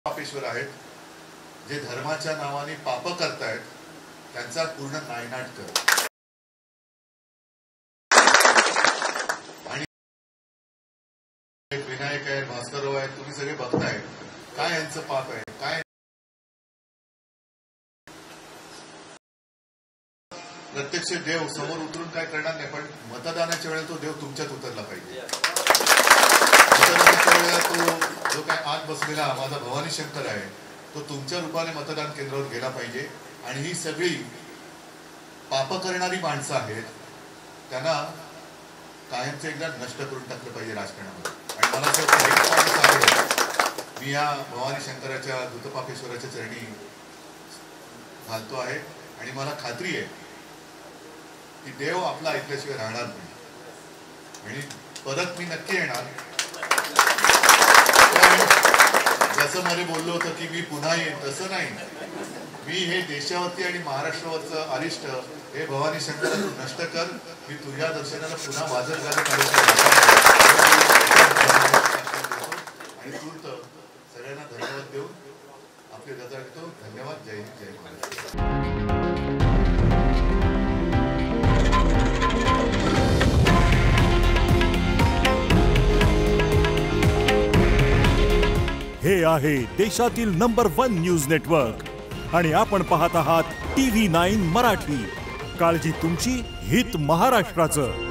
पापेश्वर आहेत जे धर्माच्या नावाने पाप करतायत त्यांचा पूर्ण नायनाट कर। आणि विनायक आहे, भास्करराव आहे, तुम्ही सगळे बघताय काय यांचं पाप आहे, काय प्रत्यक्ष देव समोर उतरून काय करणार नाही, पण मतदानाच्या वेळेला तो देव तुमच्यात उतरला पाहिजे। मतदानाच्या वेळेला तो जो काय आत बसलेला माझा भवानी शंकर आहे तो तुमच्या रूपाने मतदान केंद्रावर गेला पाहिजे। आणि ही सगळी पाप करणारी माणसं आहेत, त्यांना कायमचं एकदा नष्ट करून टाकलं पाहिजे राजकारणामध्ये। आणि मला मी या भवानी शंकराच्या दूतपापेश्वराच्या चरणी घालतो आहे आणि मला खात्री आहे की देव आपला ऐकल्याशिवाय राहणार नाही आणि परत मी नक्की येणार। जसं मला बोललो होतं की मी पुन्हा येईन, तसं नाही, मी हे देशावरती आणि महाराष्ट्रावरचं अरिष्ट हे भवानी शंकर तू नष्ट कर, मी तुझ्या दर्शनाला पुन्हा वाजत गाजत आणि तूर्त सगळ्यांना धन्यवाद देऊन आपले रजा घेतो। धन्यवाद। जय हिंद, जय महाराष्ट्र। हे आहे देशातील नंबर 1 न्यूज नेटवर्क आणि आपण पाहत आहात TV9 मराठी। काळजी तुमची, हित महाराष्ट्राचं।